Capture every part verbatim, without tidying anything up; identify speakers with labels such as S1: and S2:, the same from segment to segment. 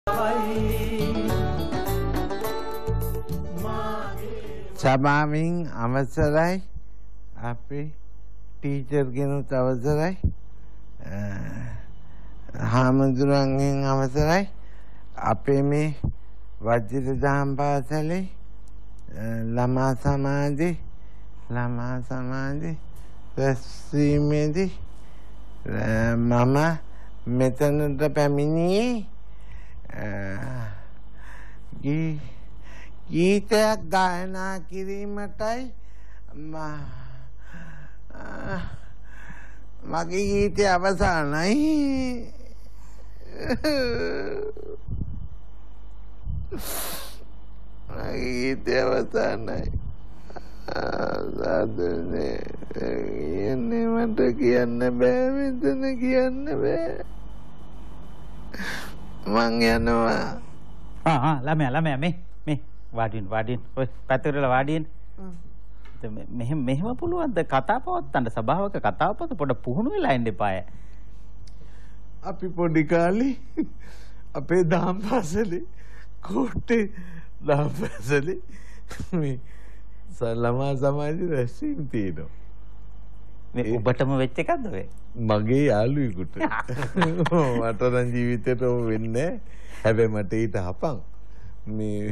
S1: සභාවෙන් අවසරයි අපේ ටීචර් කෙනුත් අවසරයි හාමුදුරන්ගෙන් අවසරයි අපේ මේ වජිරදහම් පාසලේ ළමා සමාජේ ළමා සමාජේ රැස්වීමේදී මම මෙතනට පැමිණියේ ගීතයක් ගායනා කිරීමටයි මගේ ගීතය අවසානයි මගේ ගීතය අවසානයි සාදුනේ කියන්නේ මට කියන්න බෑ මෙතන කියන්න බෑ මං යනවා
S2: ආ ආ ළමයා ළමයා මේ මේ වාඩින් වාඩින් ඔය පැත්තට වාඩින් මෙහෙම මෙහෙම පුළුවන්ද කතා පවත්තන්න සභාවක කතාව පොත පොඩ පුහුණු වෙලා ඉන්න එපාය
S1: අපි පොඩි කාලේ අපේ දහම් පාසලේ කෝට්ටේ දහම් පාසලේ මේ ළමා සමාජයේ රැස්වීම තියෙනවා
S2: මේ ඔබටම වෙච්ච එකක්ද ඔය
S1: මගේ යාළුවෙකුට මට නම් ජීවිතේට ඕ වෙන්නේ හැබැයි මට ඊට හපන් මේ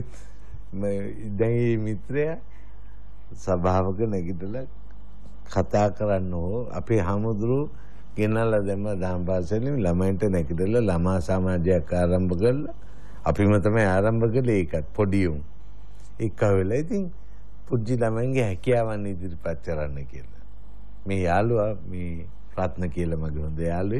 S1: මේ දැන් මිත්‍රයා සභාවක නැගිටලා කතා කරන්න ඕ අපේ හමුදුරු ගෙනල්ලා දැම්ම දහම් පාසලේ ළමයින්ට නැගිටලා ළමා සමාජයක් ආරම්භ කළා අපිම තමයි ආරම්භ කළේ ඒකත් පොඩි උන් එක වෙලා ඉතින් පුංචි ළමයින්ගේ හැකියාවන් ඉදිරිපත් කරන්න කියලා මේ යාළුවා මේ රත්න කියලා මගේ හොඳ යාළුවෙක්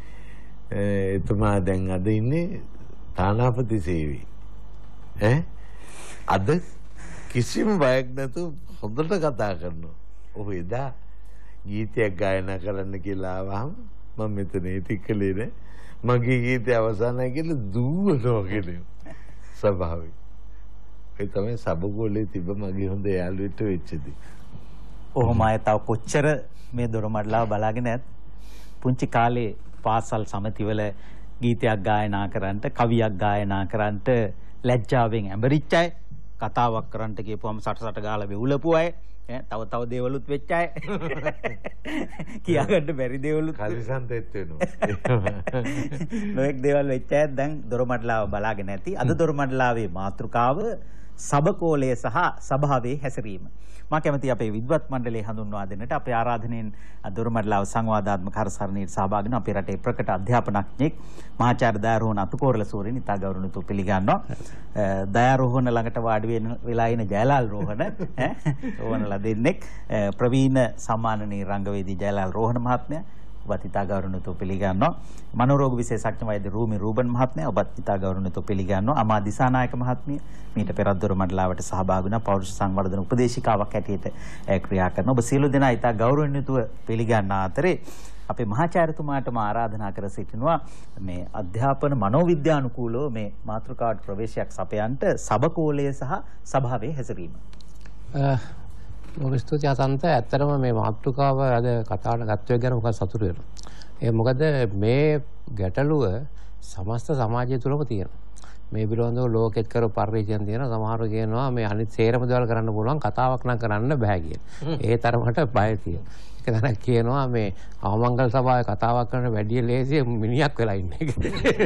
S1: එතුමා දැන් අද ඉන්නේ තානාපති සේවයේ ඈ අද කිසිම බයක් නැතුව හොඳට කතා කරනවා. ඔහු එදා ගීතයක් ගායනා කරන්න කියලා ආවම මම මෙතන ඉතිකලේ නේ මගේ ගීතය අවසానයි කියලා දුවනවා කියලා ස්වභාවයි. ඒ තමයි සබගෝලේ තිබ්බ මගේ හොඳ යාළුවෙක්ට වෙච්ච දේ.
S2: ඔහොම අය තව කොච්චර මේ දොරමඩලාව බලාගෙන ඇත් පුංචි කාලේ පාසල් සමිතිවල ගීතයක් ගායනා කරන්නට කවියක් ගායනා කරන්නට ලැජ්ජාවෙන් ඇඹරිච්ච අය කතාවක් කරන්නට කියපුවම සට සට ගාලා වෙවුලපු අය තව තව දේවලුත් වෙච්ච අය කියාගන්න බැරි දේවලුත්
S1: කලිසන්තෙත් වෙනවා
S2: නොඑක් දේවල් වෙච්ච අය දැන් දොරමඩලාව බලාගෙන ඇති අද දොරමඩලාවේ මාතෘකාව සබකෝලය සහ සභාවේ හැසිරීම මා කැමති අපේ විද්වත් මණ්ඩලය හඳුන්වා දෙන්නට අපේ ආරාධනෙන් දොරමඩලාව සංවාදාත්මක හරසරණයට සහභාගී වන අපේ රටේ ප්‍රකට අධ්‍යාපනඥයෙක් මහාචාර්ය දයාරෝහණ අතුකෝරළ සූරීන් ඉතා ගෞරවණීයව පිළිගන්නවා. දයාරෝහණ ළඟට වාඩි වෙන වෙලා ඉන ජයලාල් රෝහණ ඈ රෝහණලා දෙන්නෙක් ප්‍රවීණ සම්මානනීය රංගවේදී ජයලාල් රෝහණ මහත්මයා ඔබත් ඉතා ගෞරවණීයව පිළිගන්නවා. මනෝරෝග විශේෂඥ වෛද්‍ය රූමි රූබන් මහත්මයා ඔබත් ඉතා ගෞරවණීයව පිළිගන්නවා. අමා දිසානායක මහත්මිය මීට පෙරත් දොරමඩලාවට සහභාගී වුණා පෞරුෂ සංවර්ධන උපදේශිකාවක් හැටියට ක්‍රියා කරනවා. ඔබ සියලු දෙනා ඉතා ගෞරවණීයව පිළිගන්න අතරේ අපේ මහාචාර්යතුමාටම ආරාධනා කර සිටිනවා මේ අධ්‍යාපන මනෝවිද්‍යානුකූලව මේ මාතෘකාවට ප්‍රවේශයක් සපයන්නට සබකෝලය සහ සභාවේ හැසිරීම.
S3: මොකද ස්තුතියි අසන්ත ඇත්තටම මේ මාතෘකාව අද කතාවට ගත්තේ ගැන මොකද සතුටු වෙනවා. ඒ මොකද මේ ගැටලුව සමස්ත සමාජය තුළම තියෙනවා. මේ පිළිබඳව ලෝකෙත් කර පරිචයන් තියෙනවා. සමහරව කියනවා මේ අනිත් සේරම දේවල් කරන්න පුළුවන් කතාවක් නම් කරන්න බෑ කියලා. ඒ තරමට බය තියෙනවා. එක තැනක් කියනවා මේ අවමංගල සභාවේ කතාවක් කරන වැඩි ලේසිය මිනිහක් වෙලා ඉන්න එක.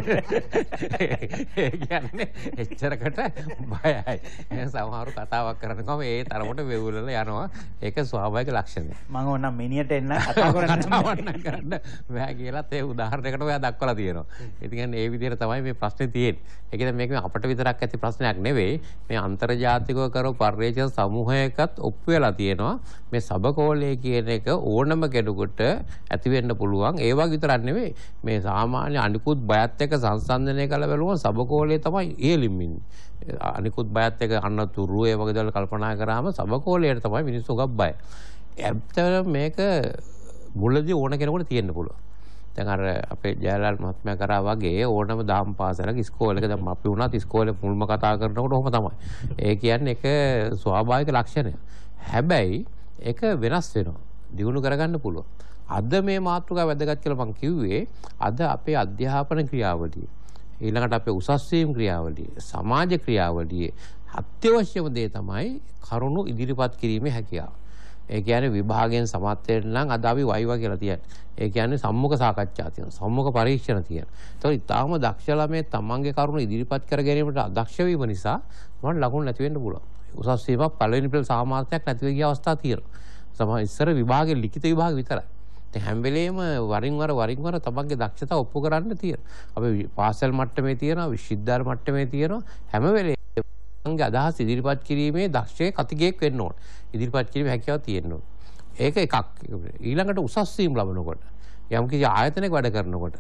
S3: ඒ කියන්නේ එච්චරකට බයයි. සමහරව කතාවක් කරනකොම ඒ තරමට වෙවුලලා යනවා. ඒක ස්වාභාවික ලක්ෂණය.
S2: මම ඕනම් මිනිහට එන්න කතා
S3: කරන්න කරන්න බෑ කියලාත් ඒ උදාහරණයකට ඔයා දක්වලා තියෙනවා. ඉතින් ඒ විදිහට තමයි මේ ප්‍රශ්නේ තියෙන්නේ. ඒ කියන්නේ මේක අපිට විතරක් ඇති ප්‍රශ්නයක් නෙවෙයි. මේ අන්තර්ජාතිකව කරපු පර්යේෂණ සමූහයකත් ඔප්පු වෙලා තියෙනවා. මේ සබකෝලය කියන එක ඕනම කෙනෙකුට ඇති වෙන්න පුළුවන්. ඒ වගේ විතරක් නෙවෙයි මේ සාමාන්‍ය අනිකුත් බයත් එක්ක සංසන්දනය කළ බැලුවම සබකෝලය තමයි ඉහළින් ඉන්නේ. අනිකුත් බයත් එක්ක අන්නතුරු ඒ වගේ දේවල් කල්පනා කරාම සබකෝලයට තමයි මිනිස්සු ගොබ් බය. ඇත්තටම මේක මුලදී ඕන කෙනෙකුට තියෙන්න පුළුවන්. දැන් අර අපේ ජයලාල් මහත්මයා කරා වගේ ඕනම දහම් පාසලක ඉස්කෝලේක දැන් අපි වුණත් ඉස්කෝලේ මුල්ම කතා කරනකොට ඔහොම තමයි. ඒ කියන්නේ ඒක ස්වාභාවික ලක්ෂණය. හැබැයි ඒක වෙනස් වෙනවා. දිනු කරගන්න පුළුවන්. අද මේ මාතෘකාව වැදගත් කියලා මම කිව්වේ අද අපේ අධ්‍යාපන ක්‍රියාවලිය. ඊළඟට අපේ උසස් වීම ක්‍රියාවලිය, සමාජ ක්‍රියාවලිය අත්‍යවශ්‍යම දේ තමයි කරුණු ඉදිරිපත් කිරීමේ හැකියාව. ඒ කියන්නේ විභාගයෙන් සමත් වෙන්න නම් අද අපි වයිවා කියලා තියන්නේ. ඒ කියන්නේ සම්මුඛ සාකච්ඡා තියෙනවා. සම්මුඛ පරීක්ෂණ තියෙනවා. ඒතකොට ඊටාම දක්ෂ ළමයි තමන්ගේ කරුණු ඉදිරිපත් කර ගැනීමට අදක්ෂ වීම නිසා මම ලකුණු නැති වෙන්න පුළුවන්. උසස් වීමක් පළවෙනි පෙළ සාමාර්ථයක් නැති වෙ ගිය අවස්ථා තියෙනවා. සමහර ඉස්සර විභාගේ ලිඛිත විභාග විතරයි. දැන් හැම වෙලේම වරින් වර වරින් වර තමන්ගේ දක්ෂතාව ඔප්පු කරන්න තියෙනවා. අපි පාසල් මට්ටමේ තියෙනවා, විශ්වවිද්‍යාල මට්ටමේ තියෙනවා. හැම වෙලේම තමන්ගේ අදහස් ඉදිරිපත් කිරීමේ දක්ෂයෙක් කතිකයෙක් වෙන්න ඕන. ඉදිරිපත් කිරීමේ හැකියාව තියෙන්න ඕන. ඒක එකක්. ඊළඟට උසස් වීම ලබනකොට යම් කිසි ආයතනයක වැඩ කරනකොට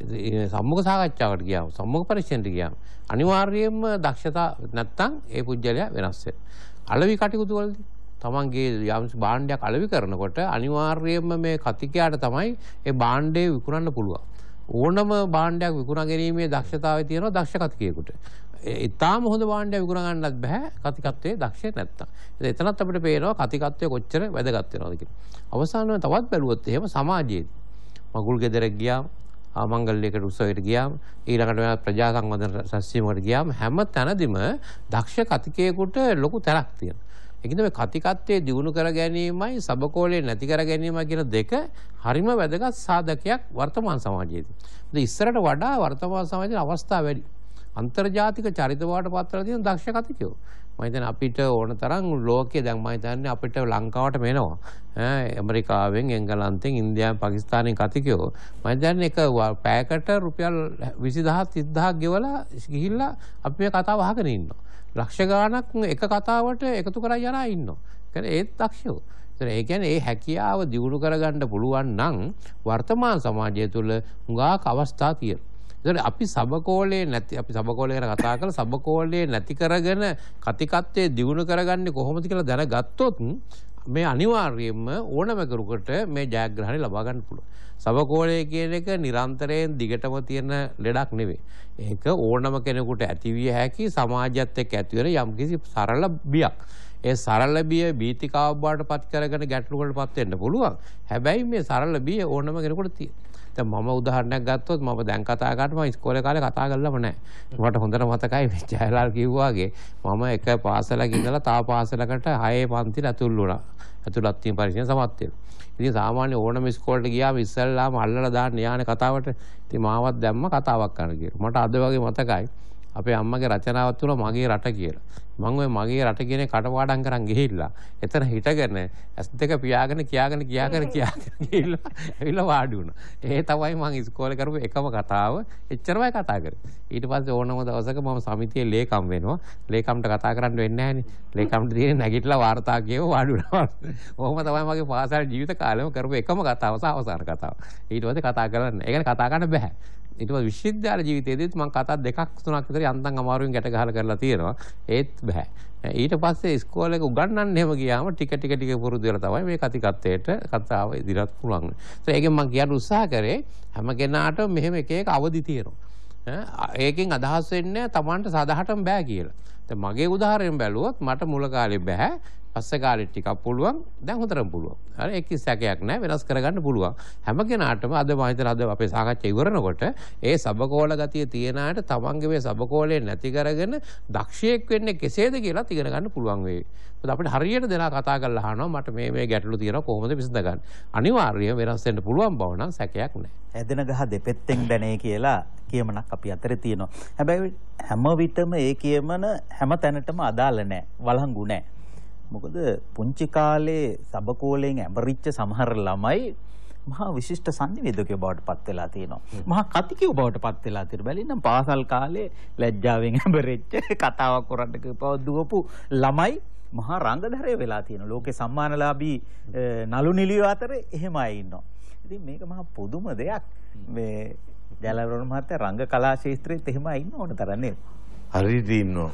S3: සම්මුඛ සාකච්ඡාවට ගියාම සම්මුඛ පරීක්ෂණයට ගියාම අනිවාර්යයෙන්ම දක්ෂතා නැත්තම් ඒ පුජ්‍යලයා වෙනස් වෙනවා. අලෙවි කටයුතු වලදී තමන්ගේ යම් භාණ්ඩයක් අලෙවි කරනකොට අනිවාර්යයෙන්ම මේ කතිකයාට තමයි ඒ භාණ්ඩය විකුණන්න පුළුවන්. ඕනම භාණ්ඩයක් විකුණා ගැනීමේ දක්ෂතාවය තියෙනවා දක්ෂ කතිකයෙකුට. ඉතාම හොඳ භාණ්ඩයක් විකුණා ගන්නත් බෑ කතිකත්වයේ දක්ෂයෙක් නැත්තම්. ඉතින් එතනත් අපිට පේනවා කතිකත්වය කොච්චර වැදගත් වෙනවද කියලා. අවසානයේ තවත් බැලුවොත් එහෙම සමාජයේදී මගුල් ගෙදරක් ගියාම ආමංගල්‍යයකට උත්සවයකට ගියාම ඊළඟට ප්‍රජා සංවර්ධන සැසියමකට ගියාම හැම තැනදීම දක්ෂ කතිකයෙකුට ලොකු තැනක් තියෙනවා. ඒකින්ද මේ කතිකත්වයේ දියුණු කර ගැනීමයි සබකෝලේ නැති කර ගැනීමයි කියන දෙක හරිම වැදගත් සාධකයක් වර්තමාන සමාජයේදී. ඉතින් ඉස්සරට වඩා වර්තමාන සමාජයේ අවස්ථා වැඩි. අන්තර්ජාතික චරිත වාට පත්‍රලා තියෙන දක්ෂ කතිකයෝ. මම හිතන්නේ අපිට ඕන තරම් ලෝකයේ දැන් මම හිතන්නේ අපිට ලංකාවට මෙනවා. ඈ ඇමරිකාවෙන්, එංගලන්තෙන්, ඉන්දියාවෙන්, පාකිස්තානෙන් කතිකයෝ මම හිතන්නේ එක පැයකට රුපියල් විසිදහස් තිස්දහස් ගෙවලා ගිහිල්ලා අපි මේ කතාව අහගෙන ඉන්නවා. ලක්ෂ ගාණක් එක කතාවට එකතු කරලා යනා ඉන්නවා. කියන්නේ ඒත් දක්ෂයෝ. ඒ කියන්නේ ඒ හැකියාව දියුණු කරගන්න පුළුවන් නම් වර්තමාන සමාජය තුළ හුඟක් අවස්ථා තියෙනවා. ඒතකොට අපි සබකෝලේ නැති අපි සබකෝලේ ගැන කතා කරලා සබකෝලේ නැති කරගෙන කතිකත්වයේ දියුණු කරගන්නේ කොහොමද කියලා දැනගත්තොත් මේ අනිවාර්යයෙන්ම ඕනම කෙනෙකුට මේ ජයග්‍රහණය ලබා ගන්න පුළුවන්. සබකෝලේ කියන එක නිරන්තරයෙන් දිගටම තියෙන ලෙඩක් නෙවෙයි. ඒක ඕනම කෙනෙකුට ඇතිවිය හැකි සමාජයත් එක්ක ඇති වෙන යම්කිසි සරල බියක්. ඒ සරල බිය බීතිකාව බවට පත් කරගෙන ගැටලු වලට පත් වෙන්න පුළුවන්. හැබැයි මේ සරල බිය ඕනම කෙනෙකුට තියෙනවා. දැන් මම උදාහරණයක් ගත්තොත් මම දැන් කතා කරනවා මම ඉස්කෝලේ කාලේ කතා කරලම නැහැ. මට හොඳට මතකයි මේ ජයලාල් කිව්වාගේ මම එක පාසලක ඉඳලා තා පාසලකට හයේ පන්තිට ඇතුල් වුණා. ඇතුළත් වීම පරීක්ෂණ සමත් වෙනවා. ඉතින් සාමාන්‍ය ඕනම ඉස්කෝලේට ගියාම ඉස්සෙල්ලාම අල්ලලා දාන්න යානේ කතාවට. ඉතින් මාවත් දැම්ම කතාවක් කරන්න කියලා. මට අද වගේ මතකයි අපේ අම්මගේ රචනාවක් තුල මගේ රට කියලා. මම ওই මගේ රට කියන කටපාඩම් කරන් ගිහිල්ලා එතන හිටගෙන ඇස් දෙක පියාගෙන කියාගෙන කියාගෙන කියාගෙන ගිහිල්ලා ඇවිල්ලා වාඩි වුණා. ඒ තමයි මම ඉස්කෝලේ කරපු එකම කතාව. එච්චරමයි කතා කරේ. ඊට පස්සේ ඕනම දවසක මම සමිතියේ ලේකම් වෙනවා. ලේකම්ට කතා කරන්න වෙන්නේ නැහනේ. ලේකම්ට තියෙන්නේ නැගිටලා වාර්තා කියව වාඩි වුණා. ඔහොම තමයි මගේ පාසල් ජීවිත කාලෙම කරපු එකම කතාව සහ අවසාන කතාව. ඊට පස්සේ කතා කරන්නේ. ඒ කියන්නේ කතා කරන්න බෑ. ඊට පස්සේ විශ්වවිද්‍යාල ජීවිතයේදීත් මම කතා දෙකක් තුනක් විතර යන්තම් අමාරුවෙන් ගැට ගහලා කරලා තියෙනවා. ඒත් බෑ. ඊට පස්සේ ඉස්කෝලේ එක උගන්වන්න එහෙම ගියාම ටික ටික ටික පුරුදු වෙලා තමයි මේ කතිකත්වයට කතාව ඉදිරියට පුළුවන්. ඒත් ඒකෙන් මම කියන්න උත්සාහ කරේ හැම කෙනාටම මෙහෙම එක එක අවදි තියෙනවා. ඒකෙන් අදහස් වෙන්නේ තමන්ට සදාහටම බෑ කියලා. දැන් මගේ උදාහරණයෙන් බැලුවොත් මට මුල කාලේ බෑ. පස්සේ කාලේ ටිකක් පුළුවන්. දැන් හොඳටම පුළුවන්. හරි ඒක කිසිසකයක් නැහැ වෙනස් කරගන්න පුළුවන්. හැම කෙනාටම අද මම හිතන අද අපේ සාකච්ඡා ඉවරනකොට ඒ සබකෝල ගතිය තියන අයට තමන්ගේ මේ සබකෝලේ නැති කරගෙන දක්ෂයෙක් වෙන්නේ කෙසේද කියලා ඉගෙන ගන්න පුළුවන් වෙයි. මොකද අපිට හරියට දෙනා කතා කරලා අහනවා මට මේ මේ ගැටලු තියෙනවා කොහොමද විසඳගන්නේ. අනිවාර්යයෙන් වෙනස් වෙන්න පුළුවන් බව නම් සැකයක් නැහැ.
S2: ඇදෙන ගහ දෙපෙත්තෙන් දැනේ කියලා කියමනක් අපි අතරේ තියෙනවා. හැබැයි හැම විටම ඒ කියමන හැම තැනටම අදාළ නැහැ. වළංගු නැහැ. මොකද පුංචි කාලේ සබකෝලෙන් ඇඹරිච්ච සමහර ළමයි මහා විශිෂ්ට සංනිවේදකයෝ බවට පත් වෙලා තියෙනවා. මහා කතිකයෝ බවට පත් වෙලා තියෙනවා. බැලින්නම් පාසල් කාලේ ලැජ්ජාවෙන් ඇඹරෙච්ච කතාවක් කරන්න කිව්වව දුවපු ළමයි මහා රංගධරය වෙලා තියෙනවා. ලෝකේ සම්මානලාභී නළු නිළියෝ අතරේ එහෙම අය ඉන්නවා. ඉතින් මේක මහා පුදුම දෙයක්. මේ ජයලවරණ මහත්තයා රංග කලා ශාස්ත්‍රයේත් එහෙම ඉන්න ඕන තරම් නේද?
S1: හරියට ඉන්නවා.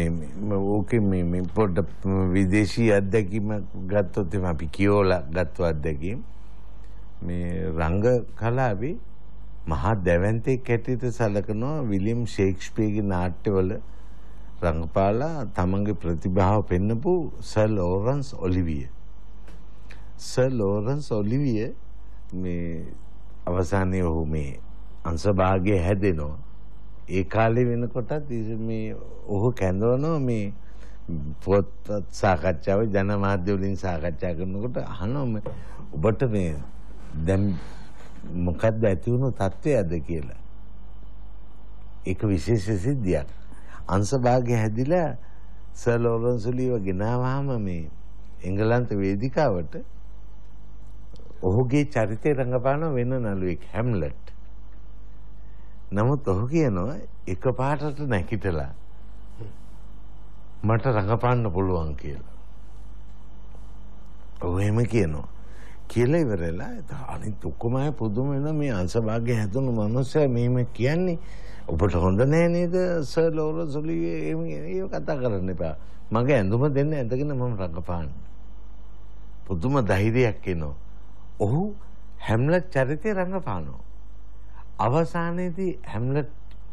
S1: මේ ඕකේ මේ මේ පොඩ්ඩ විදේශී අත්දැකීම ගත්තොත් එම අපි කියෝලා ගත්ත අත්දැකීම් මේ රංග කලාවේ මහා දැවැන්තෙක් හැටියට සැලකනවා විලියම් ෂේක්ස්පියර්ගේ නාට්‍යවල රංගපාලා තමන්ගේ ප්‍රතිභාව පෙන්නපු Sir Laurence Olivier. Sir Laurence Olivier මේ අවසානයේ ඔහු මේ අංශභාගයේ හැදෙනවා. ඒ කාලේ වෙනකොටත් මේ ඔහු කැඳවනවා මේ පොත්පත් සාකච්ඡාව ජනමාධ්‍ය වලින් සාකච්ඡා කරනකොට අහනවා ඔබට මේ දැන් මොකක්ද ඇති වුණු තත්ත්වයක්ද කියලා. ඒක විශේෂ සිද්ධියක්. අංශභාගය හැදිලා සර් ලෝරන්ස් ඔලිව ගෙනාවාම මේ එංගලන්ත වේදිකාවට ඔහුගේ චරිතය රඟපාන වෙන නළුවෙක් හැම්ලට්. නමුත් ඔහු කියනවා එකපාරට නැකිටලා මට රඟපාන්න පුළුවන් කියලා. ඔහු එහෙම කියනවා. කියලා ඉවරලා අනිත් ඔක්කොම අය පුදුම වෙනවා මේ අංශභාගය හැදුණු මනුස්සයා මෙහෙම කියන්නේ ඔබට හොඳ නෑ නේද සර් ලෝරන්ස් ඔලිවේ එහෙම ඒක කතා කරන්න එපා. මගේ ඇඳුම දෙන්න ඇඳගෙන මම රඟපාන්න. පුදුම ධෛර්යයක් එනවා. ඔහු හැම්ලට් චරිතය රඟපානවා. අවසානයේදී හැම්ලට්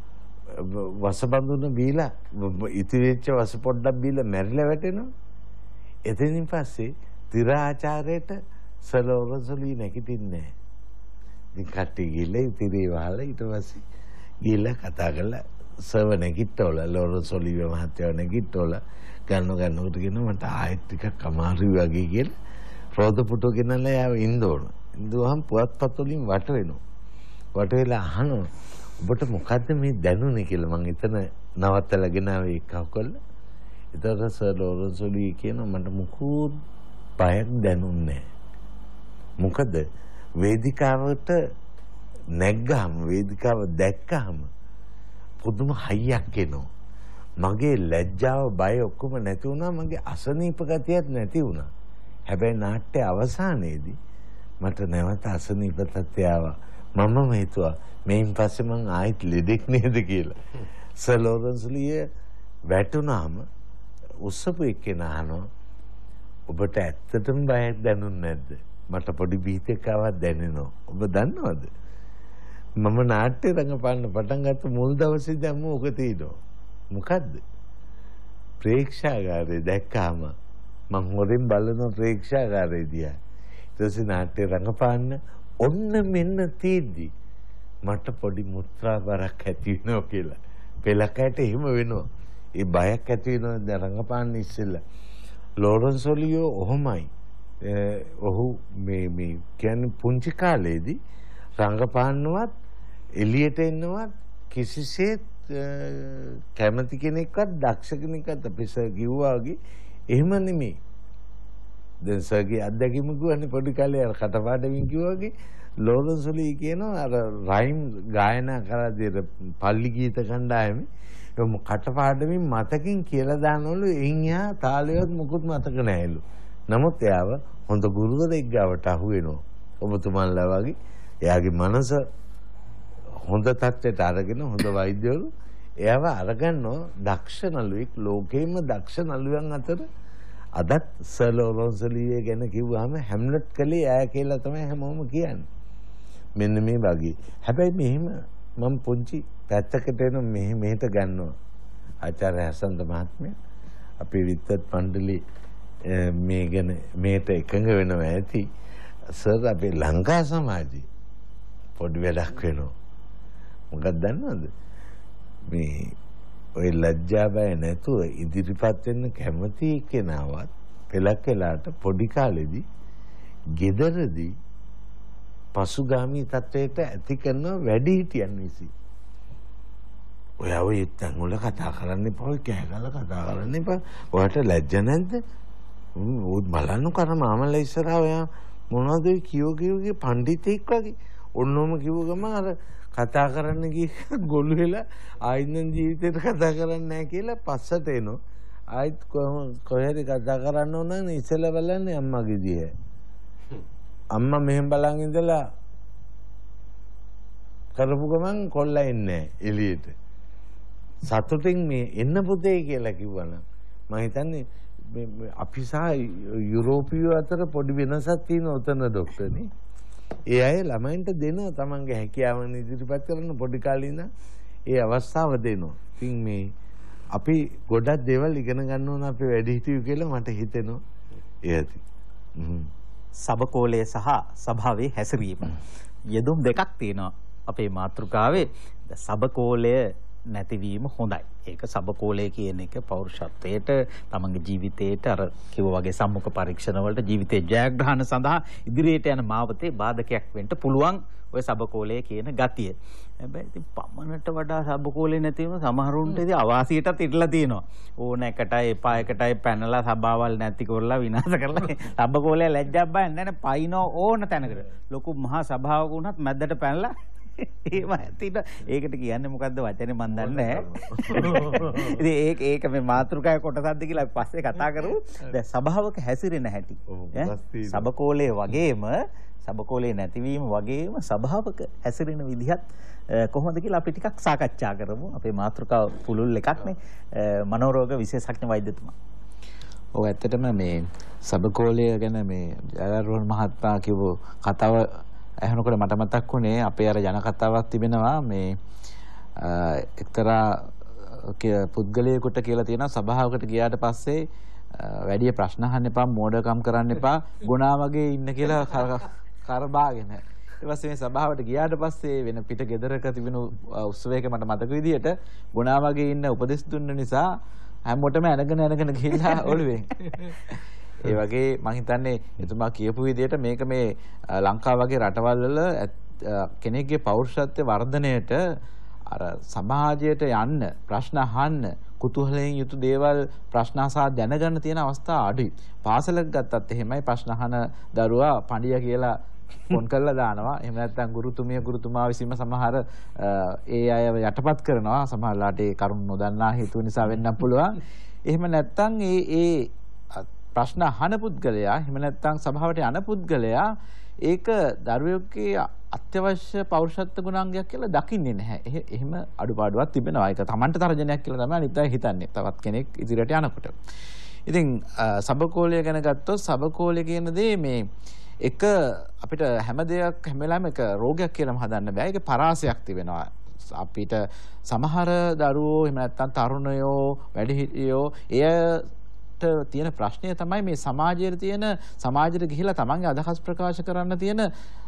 S1: වසබඳුන බීලා ඉතිරිච්ච වස පොඩ්ඩක් බීලා මැරිලා වැටෙනවා. එතනින් පස්සේ තිර ආචාර්යයට සර් ලෝරන්ස් ඔලිව නැගිටින්නේ නැහැ. ඉතින් කට්ටිය ගිහලා ඉතිරි වහලා ඊට පස්සේ ගිහලා කතා කරලා සර්ව නැගිට්ටවල ලෝරන්ස් ඔලිව මහත්තයව නැගිට්ටවල ගන්න ගන්නකොට කියනවා මට ආයෙත් ටිකක් අමාරුයි වගේ කියලා රෝද පුටුව ගෙනල්ලා යාව ඉන්න ඕන. ඉඳුවහම පුවත්පත් වලින් වට වෙනවා. වට වෙලා අහනවා ඔබට මොකද්ද මේ දැනුනේ කියලා මං එතන නවත්තලා ගෙනාවේ එකව කළා. ඒතර සර් ලෝරන්ස් ඔලිව කියනවා මට මුකුත් බයක් දැනුන්නේ නැහැ. මොකද වේදිකාවට නැග්ගාම වේදිකාව දැක්කහම පුදුම හයියක් එනවා. මගේ ලැජ්ජාව බය ඔක්කොම නැති වුණා. මගේ අසනීප ගතියක් නැති වුණා. හැබැයි නාට්‍ය අවසානයේදී මට නැවත අසනීප තත්ත්වය ආවා. මමම හිතුවා මේන් පස්සේ මං ආයෙත් ලෙඩෙක් නේද කියලා. සර් ලෝරන්ස් ඔලිව වැටුණාම උස්සපු එක්කෙනා අහනවා ඔබට ඇත්තටම බයක් දැනුන්නේ නැද්ද? මට පොඩි බීතෙක් ආවක් දැනෙනවා. ඔබ දන්නවද? මම නාට්‍ය රංගපාන්න පටන් ගත්ත මුල් දවසේ දැම්ම ඔක තියෙනවා. මොකද්ද? ප්‍රේක්ෂාගාරේ දැක්කාම මං හොරෙන් බලන ප්‍රේක්ෂාගාරේ දිහා. ඊට පස්සේ නාට්‍ය රංගපාන්න ඔන්න මෙන්න තීද්දි මට පොඩි මුත්‍රා බරක් ඇති වෙනවා කියලා. පෙලකයට එහෙම වෙනවා. ඒ බයක් ඇති වෙනවා දැන් රංගපාන්න ඉස්සෙල්ලා. ලෝරන්ස් ඔලිව ඔහොමයි. ඔහු මේ මේ කියන්නේ පුංචි කාලේදී රංගපාන්නවත් එළියට එන්නවත් කිසිසේත් කැමති කෙනෙක්වත් දක්ෂ කෙනෙක්වත් අපිස කිව්වා වගේ එහෙම නෙමෙයි. දැන් සර්ගේ අත්දැකීම කියන්නේ පොඩි කාලේ අර කටපාඩමින් කිව්වා වගේ ලෝරන්ස් ඔලිව කියනවා අර රයිම් ගායනා කරද්දී පල්ලි ගීත කණ්ඩායමේ එම කටපාඩමින් මතකින් කියලා දානවලු එයින් එහා තාලෙවත් මුකුත් මතක නැහැලු. නමුත් එයාව හොඳ ගුරුවරයෙක් ගාවට අහු වෙනවා. ඔබතුමන්ලා වගේ එයාගේ මනස හොඳ තත්ත්වයට අරගෙන හොඳ වෛද්‍යවරු එයාව අරගන්නවා දක්ෂ නළුවෙක් ලෝකෙම දක්ෂ නළුවන් අතර අදත් සර් ලෝරන්ස් ඔලිව ගැන කිව්වහම හැම්ලට් කලේ එයා කියලා තමයි හැමෝම කියන්නේ. මෙන්න මේ වගේ. හැබැයි මෙහෙම මම පොන්චි පැත්තකට එන මෙහෙ මෙහෙට ගන්නවා. ආචාර්ය හසන්ත මහත්මයා අපේ විද්වත් මණ්ඩලේ මේ ගැන මේට එකඟ වෙනවා ඇති. සර් අපේ ලංකා සමාජයේ පොඩි වැඩක් වෙනවා. මොකක්ද දන්නවද? මේ ඔය ලැජ්ජා බය නැතුව ඉදිරිපත් වෙන්න කැමති කෙනාවත් පෙලක් වෙලාට පොඩි කාලෙදී ගෙදරදී පසුගාමී තත්වයට ඇති කරන වැඩි හිටියන් විසින් ඔය ඔය තැන් වල කතා කරන්න එපා, ඔය කෑගල කතා කරන්න එපා. ඔයාට ලැජ්ජ නැද්ද? උත් බලන්න කර මාමලා ඉස්සරහා ඔයා මොනවද කියෝ කියෝගේ පඬිතෙක් වගේ. ඔන්නෝම කිව්ව ගමන් අර කතා කරන්න ගිය ගොළු වෙලා ආයින්දන් ජීවිතේට කතා කරන්නේ නැහැ කියලා පස්සට එනවා. ආයිත් කොහේද කතා කරන්න ඕන නම් ඉස්සෙල්ලා බලන්නේ අම්මගේ දිහා. අම්මා මෙහෙම බලන් ඉඳලා කරපු ගමන් කොල්ලා එන්නේ එළියට. සතුටින් මේ එන්න පුතේ කියලා කිව්වනම් මම හිතන්නේ අපි සහ යුරෝපීය අතර පොඩි වෙනසක් තියෙනවා උතන ડોක්ටර්නේ. ඒ අය ළමයින්ට දෙනවා තමන්ගේ හැකියාවන් ඉදිරිපත් කරන පොඩි කාලේ ඉඳන් ඒ අවස්ථාව දෙනවා. ඉතින් මේ අපි ගොඩක් දේවල් ඉගෙන ගන්න ඕන අපේ වැඩිහිටියෝ කියලා මට හිතෙනවා. ඒ ඇති.
S2: සබකෝලය සහ සභාවේ හැසිරීම යෙදුම් දෙකක් තියෙනවා අපේ මාතෘකාවේ. සබකෝලය නැතිවීම හොඳයි. ඒක සබකෝලය කියන එක පෞරුෂත්වයට තමන්ගේ ජීවිතයට අර කිව්වා වගේ සම්මුඛ පරීක්ෂණ වලට ජීවිතේ ජයග්‍රහණ සඳහා ඉදිරියට යන මාවතේ බාධකයක් වෙන්න පුළුවන් ඔය සබකෝලය කියන ගතිය. හැබැයි ඉතින් පමණට වඩා සබකෝලේ නැතිවම සමහරුන්ට ඉතින් අවාසියටත් ඉట్లా තියෙනවා. ඕන එකටයි එපා එකටයි පැනලා සබාවල් නැති කරලා විනාශ කරලා සබකෝලය ලැජ්ජක් බය නැහැ නේ පයින් ඕන තැනකට. ලොකු මහා සභාවක වුණත් මැද්දට පැනලා එහෙම ඇතිට ඒකට කියන්නේ මොකද්ද වචනේ මන් දන්නේ නැහැ. ඉතින් ඒක ඒක මේ මාතෘකාවේ කොටසක්ද කියලා අපි පස්සේ කතා කරමු. දැන් සභාවක හැසිරෙන හැටි. සබකෝලයේ වගේම සබකෝලයේ නැතිවීම වගේම සභාවක හැසිරෙන විදිහත් කොහොමද කියලා අපි ටිකක් සාකච්ඡා කරමු. අපේ මාතෘකාව පුළුල් එකක් නේ. මනෝරෝග විශේෂඥ වෛද්‍යතුමා.
S4: ඔව් ඇත්තටම මේ සබකෝලය ගැන මේ ජයරෝහන් මහත්මයා කිව්ව කතාව ඇහෙනකොට මට මතක් වුණේ අපේ අර ජන කතාවක් තිබෙනවා මේ එක්තරා පුද්ගලයෙකුට කියලා තියෙනවා සභාවකට ගියාට පස්සේ වැඩි ප්‍රශ්න අහන්න එපා මෝඩකම් කරන්න එපා ගුණා වගේ ඉන්න කියලා කරබාගෙන ඊට පස්සේ මේ සභාවට ගියාට පස්සේ වෙන පිට ගෙදරක තිබෙන උත්සවයක මට මතක විදියට ගුණා වගේ ඉන්න උපදෙස් දුන්න නිසා හැමෝටම ඇනගෙන ඇනගෙන ගිහිල්ලා ඔළුවෙන් ඒ වගේ මම හිතන්නේ එතුමා කියපු විදිහට මේක මේ ලංකාව වගේ රටවල් වල කෙනෙක්ගේ පෞරුෂත්ව වර්ධනයට අර සමාජයට යන්න ප්‍රශ්න අහන්න කුතුහලයෙන් යුතු දේවල් ප්‍රශ්න අසා දැනගන්න තියෙන අවස්ථා අඩුයි. පාසලක ගත්තත් එහෙමයි ප්‍රශ්න අහන දරුවා පඬිය කියලා ෆෝන් කරලා දානවා. එහෙම නැත්නම් ගුරුතුමිය ගුරුතුමා විසින්ම සමහර ඒ අයව යටපත් කරනවා. සමහරලාට ඒ කරුණ නොදන්නා හේතු නිසා වෙන්නත් පුළුවන්. එහෙම නැත්නම් ඒ ඒ ප්‍රශ්න අහන පුද්ගලයා එහෙම නැත්නම් සභාවට යන පුද්ගලයා ඒක දරුවෙකුගේ අත්‍යවශ්‍ය පෞරුෂත්ව ගුණාංගයක් කියලා දකින්නේ නැහැ. එහෙම අඩුපාඩුවක් තිබෙනවා. ඒක Tamanට තරජනයක් කියලා තමයි අනිත් අය හිතන්නේ. තවත් කෙනෙක් ඉදිරියට යනකොට. ඉතින් සබකෝලය ගැන ගත්තොත් සබකෝලය කියන දේ මේ එක අපිට හැම දෙයක් හැම වෙලාවෙම එක රෝගයක් කියලාම හදන්න බෑ. ඒක පරාසයක් තිබෙනවා. අපිට සමහර දරුවෝ එහෙම නැත්නම් තරුණයෝ වැඩිහිටියෝ එය තියෙන ප්‍රශ්නය තමයි මේ සමාජයේ තියෙන සමාජයට ගිහිලා තමන්ගේ අදහස් ප්‍රකාශ කරන්න තියෙන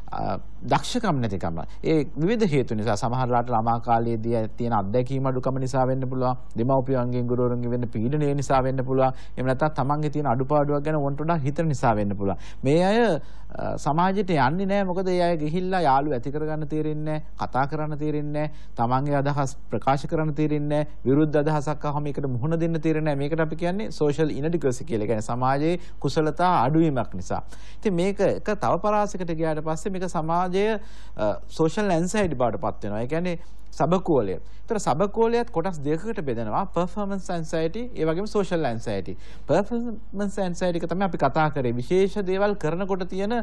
S4: දක්ෂකම් නැතිකම. ඒ විවිධ හේතු නිසා සමහරලාට ළමා කාලයේදී තියෙන අත්දැකීම් අඩුකම නිසා වෙන්න පුළුවන්. දෙමව්පියන්ගෙන් ගුරුවරුන්ගෙන් වෙන්න පීඩනය නිසා වෙන්න පුළුවන්. එහෙම නැත්නම් තමන්ගේ තියෙන අඩුපාඩුවක් ගැන වොන්ට වඩා හිතන නිසා වෙන්න පුළුවන්. මේ අය සමාජයට යන්නේ නැහැ. මොකද ඒ අය ගිහිල්ලා යාළුවෝ ඇති කරගන්න තීරෙන්නේ නැහැ, කතා කරන්න තීරෙන්නේ නැහැ, තමන්ගේ අදහස් ප්‍රකාශ කරන්න තීරෙන්නේ නැහැ, විරුද්ධ අදහසක් ආවම ඒකට මුහුණ දෙන්න තීරෙන්නේ නැහැ. මේකට අපි කියන්නේ social inadequacy කියලා. කියන්නේ සමාජයේ කුසලතා අඩුවීමක් නිසා. ඉතින් මේක එක තව පරාසයකට ගියාට පස්සේ මේක සමාජයේ social anxiety බවට පත් වෙනවා. ඒ කියන්නේ සබකෝලය. ඒතර සබකෝලයත් කොටස් දෙකකට බෙදෙනවා. performance anxiety ඒ වගේම social anxiety. performance anxiety එක තමයි අපි කතා කරේ. විශේෂ දේවල් කරනකොට තියෙන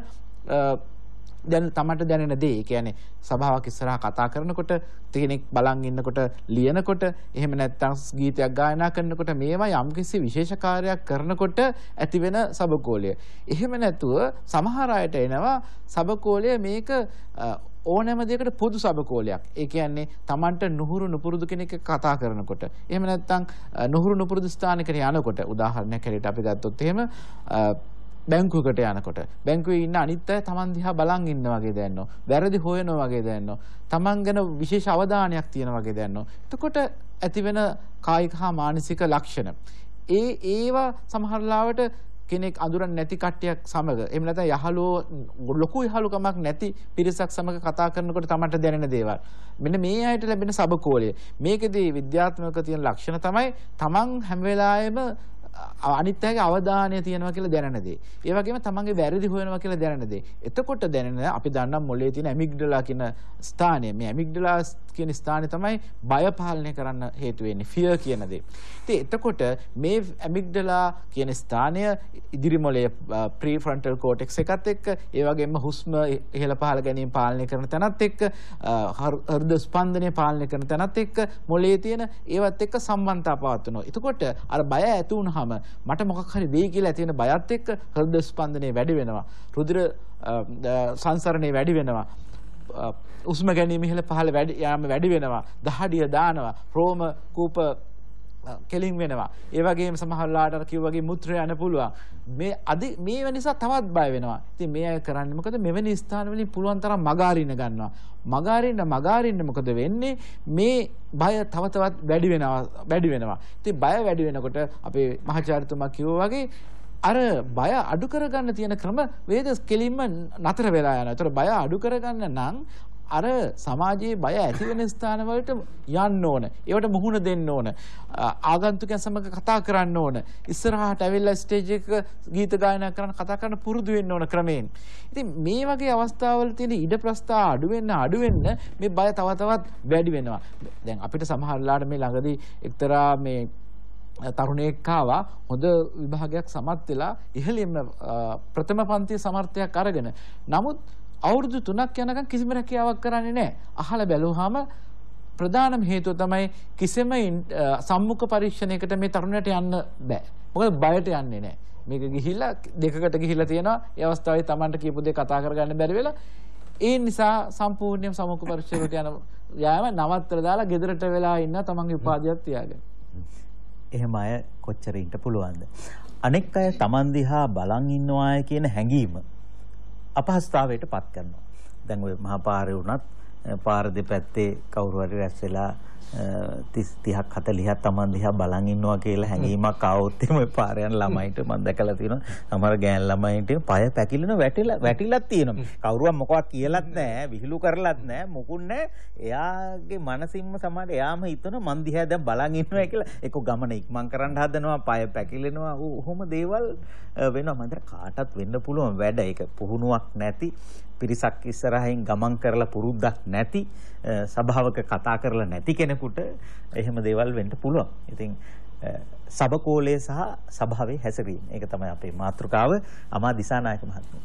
S4: දැන් තමට දැනෙන දේ. ඒ කියන්නේ සභාවක් ඉස්සරහා කතා කරනකොට, කෙනෙක් බලන් ඉන්නකොට, ලියනකොට, එහෙම නැත්නම් ගීතයක් ගායනා කරනකොට මේවා යම්කිසි විශේෂ කාර්යයක් කරනකොට ඇතිවෙන සබකෝලය. එහෙම නැතුව සමහර අයට එනවා සබකෝලය මේක ඕනෑම දෙයකට පොදු සබකෝලයක්. ඒ කියන්නේ තමන්ට නුහුරු නුපුරුදු කෙනෙක් කතා කරනකොට, එහෙම නැත්නම් නුහුරු නුපුරුදු ස්ථානයකට යනකොට, උදාහරණයක් හැටියට අපි ගත්තොත් එහෙම බැංකුවකට යනකොට බැංකුවේ ඉන්න අනිත් අය තමන් දිහා බලන් ඉන්න වගේ දැනනවා. වැරදි හොයනවා වගේ දැනනවා. තමන් ගැන විශේෂ අවධානයක් තියෙන වගේ දැනනවා. එතකොට ඇතිවෙන කායික හා මානසික ලක්ෂණ. ඒ ඒවා සමහර ලාවට කෙනෙක් අඳුරන්නේ නැති කට්ටියක් සමග එහෙම නැත්නම් යහළුවෝ ලොකු යහළුකමක් නැති පිරිසක් සමග කතා කරනකොට තමන්ට දැනෙන දේවල්. මෙන්න මේ අයට ලැබෙන සබකෝලය. මේකෙදී විද්‍යාත්මක තියෙන ලක්ෂණ තමයි තමන් හැම වෙලාවෙම අනිත් අයගේ අවධානය තියෙනවා කියලා දැනෙන දේ. ඒ වගේම තමන්ගේ වැරදි හොයනවා කියලා දැනෙන දේ. එතකොට දැනෙන අපි දන්නා මොළයේ තියෙන ඇමිග්ඩලා කියන ස්ථානය. මේ ඇමිග්ඩලා කියන ස්ථානය තමයි බය පාලනය කරන්න හේතු වෙන්නේ. ෆියර් කියන දේ. ඉතින් එතකොට මේ ඇමිග්ඩලා කියන ස්ථානය ඉදිරි මොළයේ ප්‍රීෆ්‍රන්ටල් කෝටෙක්ස් එකත් එක්ක ඒ වගේම හුස්ම ඉහළ පහළ ගැනීම පාලනය කරන තැනත් එක්ක හෘද ස්පන්දනය පාලනය කරන තැනත් එක්ක මොළයේ තියෙන ඒවත් එක්ක සම්බන්ධතාව පවත්වනවා. එතකොට අර බය ඇති වුණාම මට මොකක් හරි වෙයි කියලා ඇති වෙන බයත් එක්ක හෘද ස්පන්දනය වැඩි වෙනවා. රුධිර සංසරණය වැඩි වෙනවා. උස්ම ගැනීම ඉහළ පහළ වැඩි යාම වැඩි වෙනවා. දහඩිය දානවා. රෝම කූප කෙලින් වෙනවා. ඒ වගේම සමහරලාට අර කිව්ව වගේ මුත්‍රා යන පුළුවන්. මේ අද මේ නිසා තවත් බය වෙනවා. ඉතින් මේ අය කරන්නේ මොකද? මෙවැනි ස්ථාන වලින් පුළුවන් තරම් මගාරින්න ගන්නවා. මගාරින්න මගාරින්න මොකද වෙන්නේ? මේ බය තව තවත් වැඩි වෙනවා වැඩි වෙනවා. ඉතින් බය වැඩි වෙනකොට අපේ මහාචාර්යතුමා කිව්වා වගේ අර බය අඩු කරගන්න තියෙන ක්‍රම වේද කෙලින්ම නතර වෙලා යනවා. ඒතර බය අඩු කරගන්න නම් අර සමාජයේ බය ඇති වෙන ස්ථාන වලට යන්න ඕන. ඒවට මුහුණ දෙන්න ඕන. ආගන්තුකයන් සමග කතා කරන්න ඕන. ඉස්සරහට ඇවිල්ලා ස්ටේජ් එක ගීත ගායනා කරන්න කතා කරන්න පුරුදු වෙන්න ඕන ක්‍රමයෙන්. ඉතින් මේ වගේ අවස්ථාවල තියෙන ඉඩ ප්‍රස්ථා අඩු වෙන්න අඩු වෙන්න මේ බය තව තවත් වැඩි වෙනවා. දැන් අපිට සමහරලාට මේ ළඟදී එක්තරා මේ තරුණයෙක් ආවා හොඳ විභාගයක් සමත් වෙලා ඉහළින්ම ප්‍රථම පන්තියේ සමර්ථයක් අරගෙන. නමුත් අවුරුදු තුනක් යනකම් කිසිම රැකියාවක් කරන්නේ නැහැ. අහලා බැලුවාම ප්‍රධානම හේතුව තමයි කිසිම සම්මුඛ පරීක්ෂණයකට මේ තරුණයට යන්න බෑ. මොකද බයට යන්නේ නැහැ. මේක ගිහිල්ලා දෙකකට ගිහිල්ලා තියෙනවා. ඒ අවස්ථාවේ Tamanට කියපු දේ කතා කරගන්න බැරි වෙලා ඒ නිසා සම්පූර්ණයෙන්ම සම්මුඛ පරීක්ෂණයට යන යාම නවත්තලා දාලා ගෙදරට වෙලා ඉන්න තමන්ගේ උපාධියක් තියාගෙන.
S2: එහෙම අය කොච්චර ඉන්න පුළුවන්ද? අනෙක් අය Taman දිහා බලන් ඉන්නවාය කියන හැඟීම අපහසුතාවයට පත් කරනවා. දැන් ඔය මහා පාරේ වුණත් පාර දෙපැත්තේ කවුරු හරි රැස් වෙලා තිස් තිහක් හතලිහක් Taman දිහා බලන් ඉන්නවා කියලා හැඟීමක් ආවොත් එමේ පාර යන ළමයින්ට මම දැකලා තියෙනවා. සමහර ගෑන් ළමයින්ට පය පැකිලෙන වැටිලා වැටිලක් තියෙනවා. කවුරුවක් මොකවත් කියලත් නැහැ, විහිළු කරලත් නැහැ, මොකුත් නැහැ. එයාගේ මනසින්ම සමහර එයාම හිතන මන් දිහා දැන් බලන් ඉන්නවා කියලා. ඒක ගමන ඉක්මන් කරන්න හදනවා, පය පැකිලෙනවා. ඔහොම දේවල් වෙනවා. මම කාටත් වෙන්න පුළුවන් වැඩ. ඒක පුහුණුවක් නැති පිරිසක් ඉස්සරහින් ගමන් කරලා පුරුද්දක් නැති සභාවක කතා කරලා නැති කෙනෙකුට එහෙම දේවල් වෙන්න පුළුවන්. ඉතින් සබකෝලයේ සහ සභාවේ හැසිරීම. ඒක තමයි අපේ මාතෘකාව. අමා දිසානායක මහත්මිය.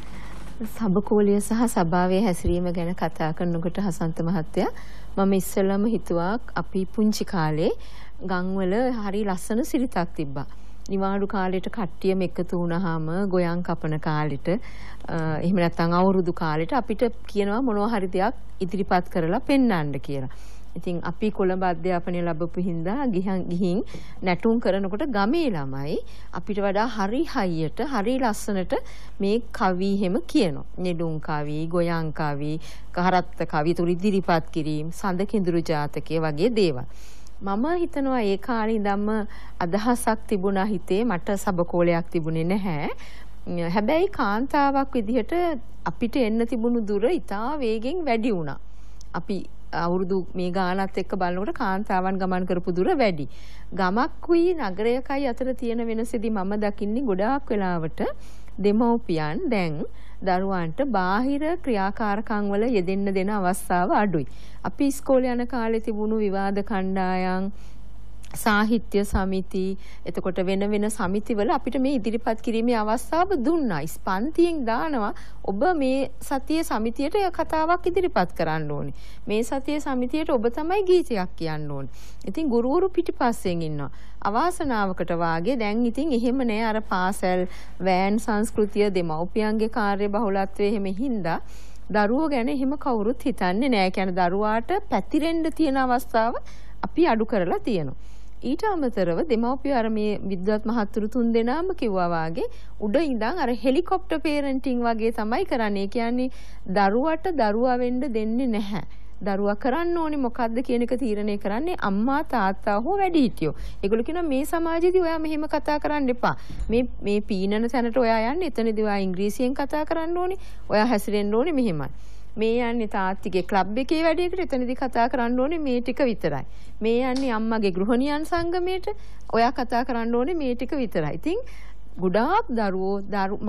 S5: සබකෝලයේ සහ සභාවේ හැසිරීම ගැන කතා කරනකොට හසන්ත මහත්තයා මම ඉස්සෙල්ලාම හිතුවා අපි පුංචි කාලේ ගම්වල හරි ලස්සන සිරිතක් තිබ්බා. නිවාඩු කාලෙට කට්ටියම එකතු වුණාම ගොයන් කපන කාලෙට එහෙම නැත්නම් අවුරුදු කාලෙට අපිට කියනවා මොනවා හරි දෙයක් ඉදිරිපත් කරලා පෙන්වන්න කියලා. ඉතින් අපි කොළඹ අධ්‍යාපනය ලැබපු හින්දා ගිහන් ගිහින් නැටුම් කරනකොට ගමේ ළමයි අපිට වඩා හරි හයියට හරි ලස්සනට මේ කවි හැම කියනවා. නෙළුම් කවි, ගොයන් කවි, කහරත්ත කවි තුරු ඉදිරිපත් කිරීම, සඳ කිඳුරු ජාතකය වගේ දේවල්. මම හිතනවා ඒ කාලේ ඉඳන්ම අදහසක් තිබුණා හිතේ මට සබකෝලයක් තිබුණේ නැහැ. හැබැයි කාන්තාවක් විදිහට අපිට එන්න තිබුණු දුර ඉතා වේගෙන් වැඩි වුණා. අපි අවුරුදු මේ ගානත් එක්ක බලනකොට කාන්තාවන් ගමන් කරපු දුර වැඩි. ගමක්කුයි නගරයකයි අතර තියෙන වෙනසෙදි මම දකින්නේ ගොඩාක් වෙලාවට දෙමව්පියන් දැන් දරුවන්ට බාහිර ක්‍රියාකාරකම් වල යෙදෙන්න දෙන අවස්ථාව අඩුයි. අපි ඉස්කෝලේ යන කාලේ තිබුණු විවාද කණ්ඩායම්, සාහිත්‍ය සමිති, එතකොට වෙන වෙන සමිතිවල අපිට මේ ඉදිරිපත් කිරීමේ අවස්ථාව දුන්නා. ස්පන්තියෙන් දානවා ඔබ මේ සතියේ සමිතියට කතාවක් ඉදිරිපත් කරන්න ඕනේ. මේ සතියේ සමිතියට ඔබ තමයි ගීතයක් කියන්න ඕනේ. ඉතින් ගුරුවරු පිටිපස්සෙන් ඉන්නවා. අවාසනාවකට වාගේ දැන් ඉතින් එහෙම නෑ. අර පාසල් වෑන් සංස්කෘතිය, දෙමව්පියන්ගේ කාර්ය බහුලත්වයේ එහෙම හින්දා දරුවෝ ගැන එහෙම කවුරුත් හිතන්නේ නෑ. කියන්නේ දරුවාට පැතිරෙන්න තියෙන අවස්ථාව අපි අඩු කරලා තියෙනවා. ඊට අමතරව දෙමව්පිය අර මේ විද්වත් මහත්තුරු තුන් දෙනාම කිව්වා වාගේ උඩ ඉඳන් අර හෙලිකොප්ටර් පේරන්ටිං වගේ තමයි කරන්නේ. ඒ කියන්නේ දරුවට දරුවා වෙන්න දෙන්නේ නැහැ. දරුවා කරන්න ඕනේ මොකද්ද කියන එක තීරණය කරන්නේ අම්මා තාත්තා හෝ වැඩිහිටියෝ. ඒගොල්ලෝ කියනවා මේ සමාජයේදී ඔයා මෙහෙම කතා කරන්න එපා. මේ මේ පීනන තැනට ඔයා යන්නේ එතනදී ඔයා ඉංග්‍රීසියෙන් කතා කරන්න ඕනේ. ඔයා හැසිරෙන්න ඕනේ මෙහෙමයි. මේ යන්නේ තාත්තිගේ ක්ලබ් එකේ වැඩේකට එතනදී කතා කරන්න ඕනේ මේ ටික විතරයි. මේ යන්නේ අම්මගේ ගෘහණියන් සංගමයට ඔයා කතා කරන්න ඕනේ මේ ටික විතරයි. ඉතින් ගොඩාක් දරුවෝ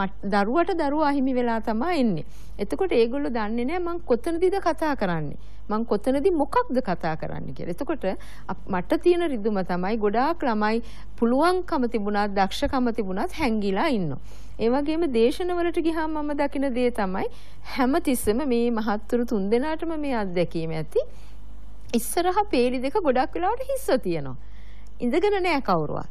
S5: දරුවට දරුවා අහිමි වෙලා තමයි එන්නේ. එතකොට ඒගොල්ලෝ දන්නේ නැහැ මං කොතනදීද කතා කරන්නේ. මං කොතනදී මොකක්ද කතා කරන්නේ කියලා. එතකොට මට තියෙන රිදුම තමයි ගොඩාක් ළමයි පුළුවන්කම තිබුණත් දක්ෂකම තිබුණත් හැංගිලා ඉන්නවා. ඒ වගේම දේශනවලට ගියාම මම දකින දේ තමයි හැමතිස්සෙම මේ මහත්තුරු තුන් දෙනාටම මේ අත්දැකීම ඇති. ඉස්සරහා පේලි දෙක ගොඩක් වෙලාවට හිස්ස තියෙනවා. ඉඳගෙන නෑ කවුරුවත්.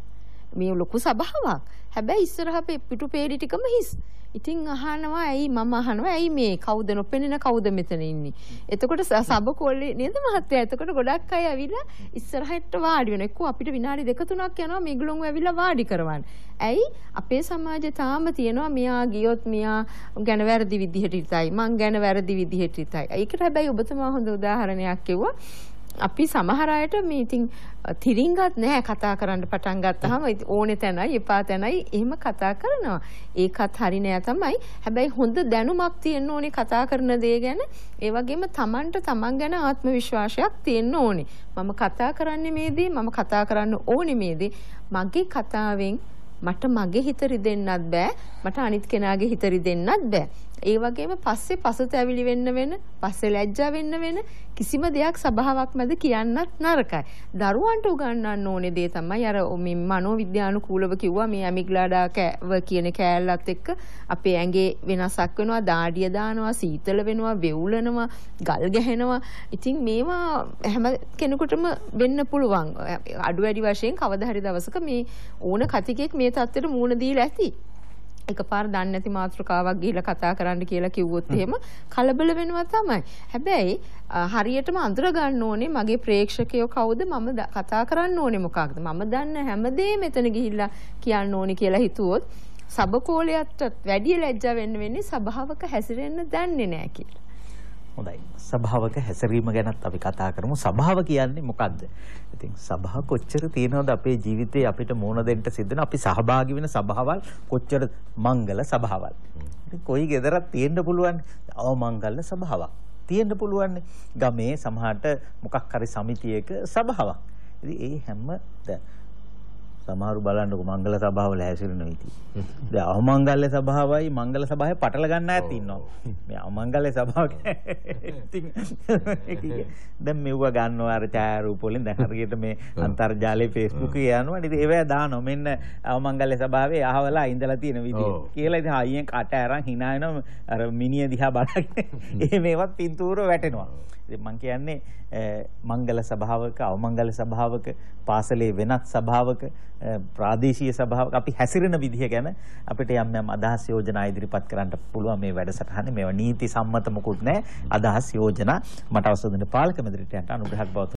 S5: මේ ලොකු සභාවක්. හැබැයි ඉස්සරහ පිටු පේඩි ටිකම හිස්. ඉතින් අහනවා ඇයි මම අහනවා ඇයි මේ කවුද නොපෙනෙන කවුද මෙතන ඉන්නේ. එතකොට සබකෝලේ නේද මහත්තයා. එතකොට ගොඩක් අය ඇවිල්ලා ඉස්සරහට වාඩි වෙනවා. එක්කෝ අපිට විනාඩි දෙක තුනක් යනවා මේගොල්ලෝ ඇවිල්ලා වාඩි කරවන්න. ඇයි අපේ සමාජයේ තාම තියෙනවා මෙයා ගියොත් මෙයා ගැන වැරදි විදිහට ඉතයි. මං ගැන වැරදි විදිහට ඉතයි. ඒකට හැබැයි ඔබතුමා හොඳ උදාහරණයක් කිව්වා. අපි සමහර අයට මේ ඉතින් තිරින්ගත් නැහැ කතා කරන්න පටන් ගත්තාම ඕනේ තැනයි එපා තැනයි එහෙම කතා කරනවා. ඒකත් හරි නෑ තමයි. හැබැයි හොඳ දැනුමක් තියෙන්න ඕනේ කතා කරන දේ ගැන. ඒ වගේම Tamanට Taman ගැන ආත්ම විශ්වාසයක් තියෙන්න ඕනේ. මම කතා කරන්නේ මේ දේ මම කතා කරන්න ඕනේ මේ දේ. මගේ කතාවෙන් මට මගේ හිත රිදෙන්නත් බෑ. මට අනිත් කෙනාගේ හිත රිදෙන්නත් බෑ. ඒ වගේම පස්සේ පසුතැවිලි වෙන්න වෙන, පස්සේ ලැජ්ජා වෙන්න වෙන කිසිම දෙයක් සබාවක් මැද කියන්නත් නරකයි. දරුවන්ට උගන්වන්න ඕනේ දේ තමයි අර මේ මනෝවිද්‍යානුකූලව කිව්වා මේ ඇමිග්ඩාලා කෑව කියන කෑල්ලත් එක්ක අපේ ඇඟේ වෙනසක් වෙනවා, දාඩිය දානවා, සීතල වෙනවා, වෙවුලනවා, ගල් ගැහෙනවා. ඉතින් මේවා හැම කෙනෙකුටම වෙන්න පුළුවන්. අඩු වැඩි වශයෙන් කවදා හරි දවසක මේ ඕන කතිකෙක් මේ තත්ත්වෙට මුහුණ දීලා ඇති. එකපාර දන්නේ නැති මාතෘකාවක් ගිහිල්ලා කතා කරන්න කියලා කිව්වොත් එහෙම කලබල වෙනවා තමයි. හැබැයි හරියටම අඳුර ගන්න ඕනේ මගේ ප්‍රේක්ෂකයෝ කවුද මම කතා කරන්න ඕනේ මොකක්ද. මම දන්න හැමදේම මෙතන ගිහිල්ලා කියන්න ඕනේ කියලා හිතුවොත් සබකෝලයට වැඩි ලැජ්ජා වෙන්න වෙන්නේ සභාවක හැසිරෙන්න දන්නේ නැහැ කියලා.
S2: හොඳයි. සභාවක හැසිරීම ගැනත් අපි කතා කරමු. සභාව කියන්නේ මොකද්ද? ඉතින් සභාව කොච්චර තියෙනවද අපේ ජීවිතේ අපිට මුණ දෙන්න සිද්ධ වෙන අපි සහභාගී වෙන සභාවල් කොච්චර මංගල සභාවල්. ඉතින් කොයි ගෙදරක් තියෙන්න පුළුවන් අවමංගල සභාවක්. තියෙන්න පුළුවන් ගමේ සමහරට මොකක් හරි සමිතියක සභාවක්. ඉතින් ඒ හැම සමහරු බලන්නකො මංගල සභාවල හැසිරෙන විදිහ. දැන් අවමංගල්‍ය සභාවයි මංගල සභාවයි පටල ගන්න අයත් ඉන්නවා. මේ අවමංගල්‍ය සභාව ඉතින් දැන් මෙව්ව ගන්නවා අර ඡායාරූප වලින් දැන් හරියට මේ අන්තර්ජාලයේ Facebook එකේ යනවා. ඉතින් ඒවා දානවා මෙන්න අවමංගල්‍ය සභාවේ අහවලා ඉඳලා තියෙන විදිහ කියලා. ඉතින් හයියෙන් කට අරන් hina වෙනවා අර මිනිය දිහා බලගෙන. ඒ මේවත් පින්තූර වැටෙනවා. ඉතින් මං කියන්නේ මංගල සභාවක අවමංගල සභාවක පාසලේ වෙනත් සභාවක ප්‍රාදේශීය සභාවක අපි හැසිරෙන විදිහ ගැන අපිට යම් යම් අදහස් යෝජනා ඉදිරිපත් කරන්න පුළුවන් මේ වැඩසටහනේ. මේවා නීති සම්මත මොකුත් නැහැ. අදහස් යෝජනා මට අවසර දෙන පාලක මැදිරියට යන්න අනුග්‍රහයක් බව